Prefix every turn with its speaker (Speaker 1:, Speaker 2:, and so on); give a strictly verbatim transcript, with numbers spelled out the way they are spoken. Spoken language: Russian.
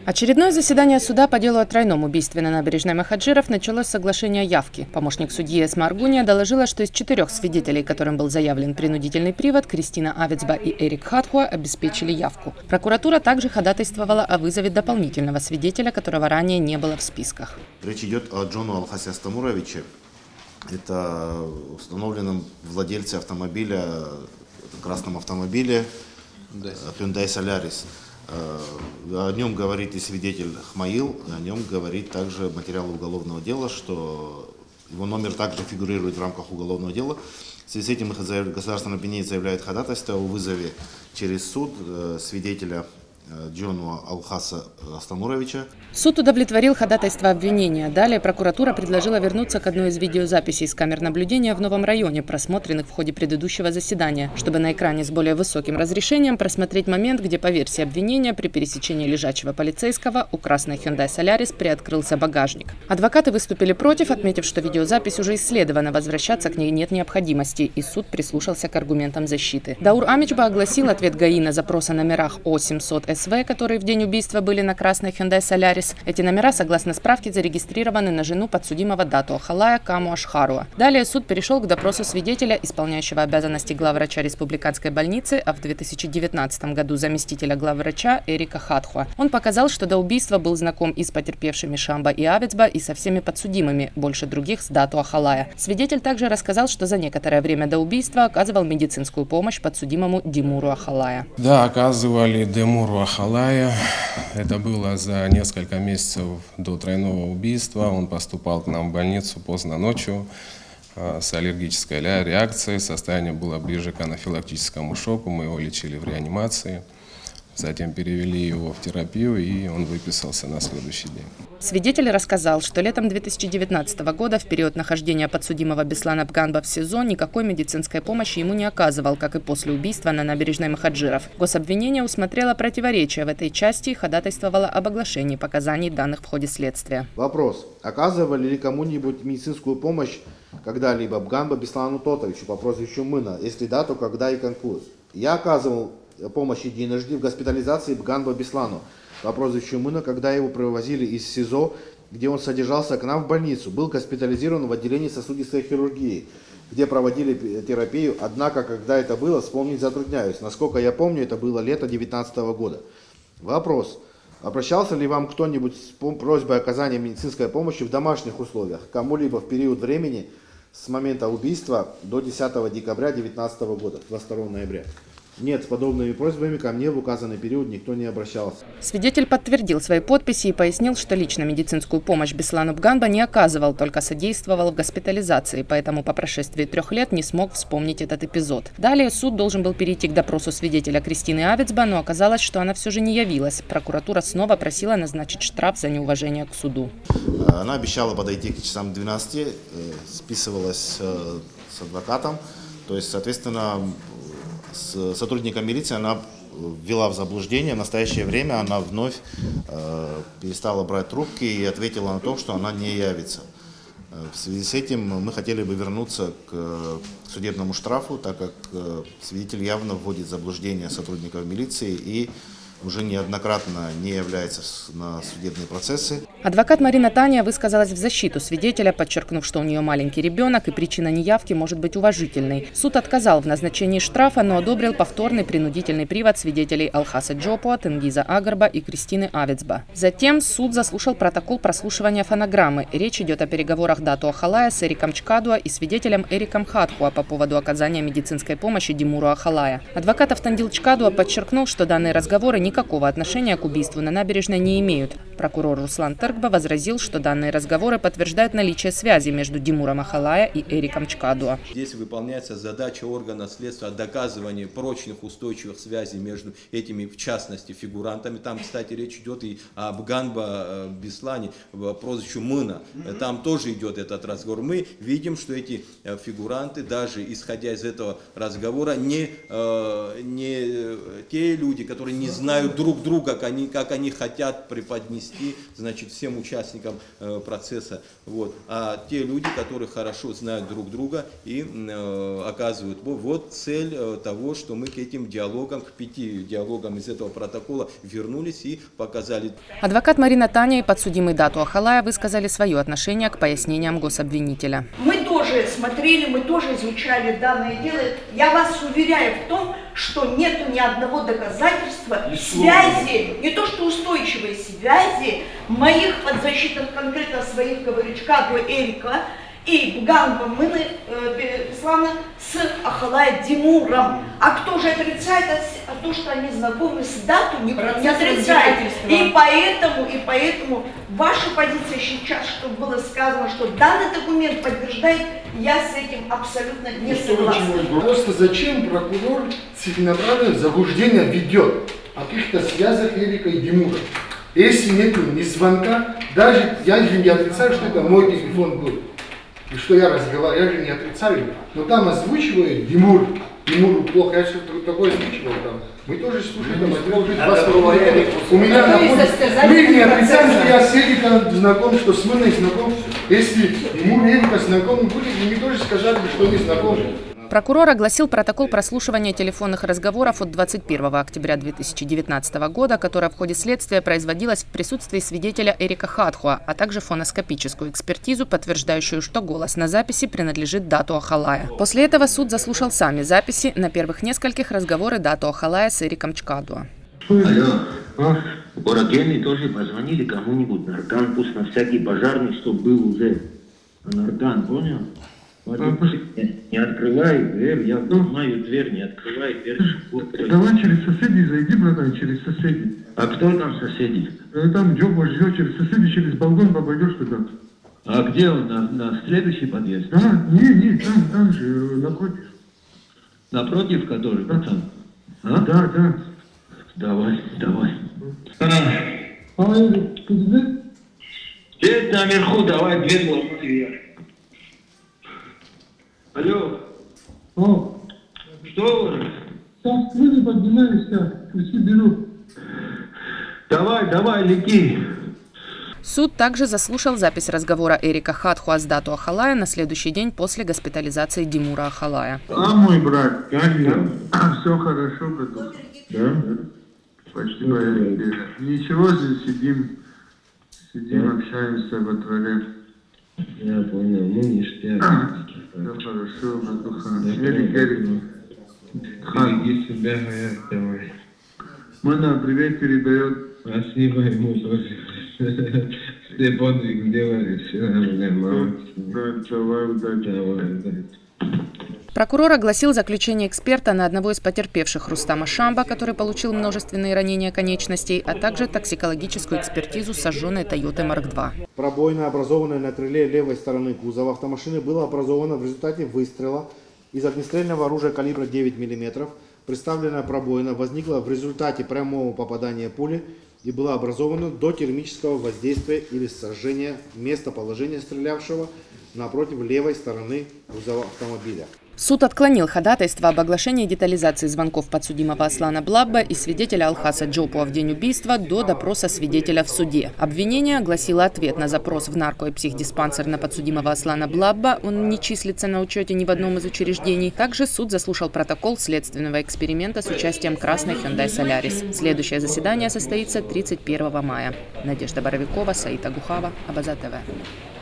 Speaker 1: Очередное заседание суда по делу о тройном убийстве на набережной Махаджиров началось с соглашения явки. Помощник судьи Эсма Аргуния доложила, что из четырех свидетелей, которым был заявлен принудительный привод, Кристина Авицба и Эрик Хатхуа обеспечили явку. Прокуратура также ходатайствовала о вызове дополнительного свидетеля, которого ранее не было в списках.
Speaker 2: Речь идет о Джону Алхасе Астамуровиче. Это установленном владельце автомобиля, красном автомобиле Hyundai Solaris. О нем говорит и свидетель Хмаил, о нем говорит также материал уголовного дела, что его номер также фигурирует в рамках уголовного дела. В связи с этим государственный обвинитель заявляет ходатайство о вызове через суд свидетеля Джону Алхаса Астамуровича.
Speaker 1: Суд удовлетворил ходатайство обвинения. Далее прокуратура предложила вернуться к одной из видеозаписей с камер наблюдения в Новом районе, просмотренных в ходе предыдущего заседания, чтобы на экране с более высоким разрешением просмотреть момент, где по версии обвинения при пересечении лежачего полицейского у красной Hyundai Solaris приоткрылся багажник. Адвокаты выступили против, отметив, что видеозапись уже исследована, возвращаться к ней нет необходимости, и суд прислушался к аргументам защиты. Даур Амичба огласил ответ ГАИ на запрос о номерах О семьсот С В, которые в день убийства были на красной Hyundai Solaris. Эти номера, согласно справке, зарегистрированы на жену подсудимого Дату Халая Каму Ашхаруа. Далее суд перешел к допросу свидетеля, исполняющего обязанности главврача республиканской больницы, а в две тысячи девятнадцатом году заместителя главврача Эрика Хатхуа. Он показал, что до убийства был знаком и с потерпевшими Шамба и Авицба, и со всеми подсудимыми, больше других с Дату Халая. Свидетель также рассказал, что за некоторое время до убийства оказывал медицинскую помощь подсудимому Димуру Ахалая.
Speaker 3: Да, оказывали Димуру Ахалая. Это было за несколько месяцев до тройного убийства. Он поступал к нам в больницу поздно ночью с аллергической реакцией. Состояние было ближе к анафилактическому шоку. Мы его лечили в реанимации. Затем перевели его в терапию, и он выписался на следующий день.
Speaker 1: Свидетель рассказал, что летом две тысячи девятнадцатого года, в период нахождения подсудимого Беслана Бганба в СИЗО, никакой медицинской помощи ему не оказывал, как и после убийства на набережной Махаджиров. Гособвинение усмотрело противоречия в этой части и ходатайствовало об оглашении показаний, данных в ходе следствия.
Speaker 2: Вопрос. Оказывали ли кому-нибудь медицинскую помощь когда-либо Бганба Беслану Тотовичу по прозвищу Мына? Если да, то когда и какую? Я оказывал помощь единожды в госпитализации Бганба Беслану по прозвищу Мына, когда его привозили из СИЗО, где он содержался, к нам в больницу. Был госпитализирован в отделении сосудистой хирургии, где проводили терапию. Однако, когда это было, вспомнить затрудняюсь. Насколько я помню, это было лето две тысячи девятнадцатого года. Вопрос. Обращался ли вам кто-нибудь с просьбой оказания медицинской помощи в домашних условиях кому-либо в период времени с момента убийства до десятого декабря две тысячи девятнадцатого года, двадцать второго ноября? Нет, с подобными просьбами ко мне в указанный период никто не обращался.
Speaker 1: Свидетель подтвердил свои подписи и пояснил, что лично медицинскую помощь Беслану Бганба не оказывал, только содействовал в госпитализации, поэтому по прошествии трех лет не смог вспомнить этот эпизод. Далее суд должен был перейти к допросу свидетеля Кристины Авицба, но оказалось, что она все же не явилась. Прокуратура снова просила назначить штраф за неуважение к суду.
Speaker 2: Она обещала подойти к часам двенадцати, списывалась с адвокатом, то есть, соответственно, с сотрудником милиции она ввела в заблуждение. В настоящее время она вновь э, перестала брать трубки и ответила на то, что она не явится. В связи с этим мы хотели бы вернуться к судебному штрафу, так как э, свидетель явно вводит в заблуждение сотрудников милиции и уже неоднократно не является на судебные процессы.
Speaker 1: Адвокат Марина Таня высказалась в защиту свидетеля, подчеркнув, что у нее маленький ребенок и причина неявки может быть уважительной. Суд отказал в назначении штрафа, но одобрил повторный принудительный привод свидетелей Алхаса Джопуа, Тенгиза Агарба и Кристины Авицба. Затем суд заслушал протокол прослушивания фонограммы. Речь идет о переговорах Дату Ахалая с Эриком Чкадуа и свидетелем Эриком Хатхуа по поводу оказания медицинской помощи Димуру Ахалая. Адвокат Автандил Чкадуа подчеркнул, что данные разговоры никакого отношения к убийству на набережной не имеют. Прокурор Руслан Тыркба возразил, что данные разговоры подтверждают наличие связи между Димуром Ахалая и Эриком Чкадуа.
Speaker 4: Здесь выполняется задача органа следствия о доказывании прочных устойчивых связей между этими, в частности, фигурантами. Там, кстати, речь идет и о Бганба Беслане, прозвищу Мына. Там тоже идет этот разговор. Мы видим, что эти фигуранты, даже исходя из этого разговора, не, не те люди, которые не знают знают друг друга, как они, как они хотят преподнести, значит, всем участникам э, процесса. Вот. А те люди, которые хорошо знают друг друга и э, оказывают. Вот цель э, того, что мы к этим диалогам, к пяти диалогам из этого протокола вернулись и показали.
Speaker 1: Адвокат Марина Таня и подсудимый Дату Ахалая высказали свое отношение к пояснениям гособвинителя.
Speaker 5: Мы тоже смотрели, мы тоже изучали данное дело. Я вас уверяю в том, что нету ни одного доказательства связи, не то что устойчивой связи моих подзащитных, конкретно своих, говорю, Чкаду Эрика и Бганба Мыны э, Беслана с Ахалая Димуром. А кто же отрицает а то, что они знакомы с Дату, не, не отрицает. И поэтому, и поэтому ваша позиция сейчас, чтобы было сказано, что данный документ подтверждает, я с этим абсолютно не согласна.
Speaker 6: Просто зачем прокурор целенаправленно заблуждение ведет о каких-то связях Эрика и Димура? Если нет ни звонка, даже я же не отрицаю, что это мой телефон был. И что я разговариваю, я же не отрицаю. Но там озвучивает Димур. Димуру плохо, я что-то такое озвучивал там. Мы тоже слушали, там, у меня находится. Мы не отрицаем, что я с Эриком знаком, что с Мыной знаком. Если Димур и Эрика знакомы были, мы тоже сказали, что они знакомы.
Speaker 1: Прокурор огласил протокол прослушивания телефонных разговоров от двадцать первого октября две тысячи девятнадцатого года, которое в ходе следствия производилось в присутствии свидетеля Эрика Хатхуа, а также фоноскопическую экспертизу, подтверждающую, что голос на записи принадлежит Дату Ахалая. После этого суд заслушал сами записи на первых нескольких разговоры Дату Ахалая с Эриком Чкадуа.
Speaker 7: Алло, Бороденный тоже позвонили кому-нибудь, Нарган, пусть на всякий пожарный, чтобы был уже Нарган, понял? Не открывай дверь, я знаю дверь, не открывай дверь.
Speaker 8: Давай через соседей зайди, братан, через соседей.
Speaker 7: А кто там соседи?
Speaker 8: Там Джоба живет, через соседей, через балкон обойдешь туда.
Speaker 7: А где он, на, на следующий подъезд?
Speaker 8: Да, не, не, там, там же, напротив.
Speaker 7: Напротив который, да, там? А?
Speaker 8: Да, да.
Speaker 7: Давай, давай.
Speaker 8: А, ты где?
Speaker 7: Здесь наверху, давай дверь ломать вверх. Алло.
Speaker 8: О.
Speaker 7: Что вы?
Speaker 8: Сейчас вы поднимаешься, ключи беру.
Speaker 7: Давай, давай, лети.
Speaker 1: Суд также заслушал запись разговора Эрика Хатхуа с Дату Ахалая на следующий день после госпитализации Димура Ахалая.
Speaker 8: А мой брат, как я? Все хорошо, братух. Да? Почти поехали. Ничего, здесь сидим, сидим, общаемся во дворе.
Speaker 7: Я понял, ну ништяк.
Speaker 8: Все хорошо, братуха. Эрик, Эрик.
Speaker 7: Береги себя, Гаят, давай.
Speaker 8: Мана привет передает.
Speaker 7: Спасибо ему тоже. Все подвиг делали, все нормально.
Speaker 8: Давай, удачи.
Speaker 7: Давай, удачи.
Speaker 1: Прокурор огласил заключение эксперта на одного из потерпевших Рустама Шамба, который получил множественные ранения конечностей, а также токсикологическую экспертизу сожженной Тойоты Марк два.
Speaker 2: Пробоина, образованная на крыле левой стороны кузова автомашины, была образована в результате выстрела из огнестрельного оружия калибра девять миллиметров. Представленная пробоина возникла в результате прямого попадания пули и была образована до термического воздействия или сожжения местоположения стрелявшего напротив левой стороны кузова автомобиля.
Speaker 1: Суд отклонил ходатайство об оглашении детализации звонков подсудимого Аслана Блабба и свидетеля Алхаса Джопуа в день убийства до допроса свидетеля в суде. Обвинение огласило ответ на запрос в нарко- и психдиспансер на подсудимого Аслана Блабба. Он не числится на учете ни в одном из учреждений. Также суд заслушал протокол следственного эксперимента с участием красной Hyundai Solaris. Следующее заседание состоится тридцать первого мая. Надежда Боровикова, Саид Агухава, Абаза ТВ.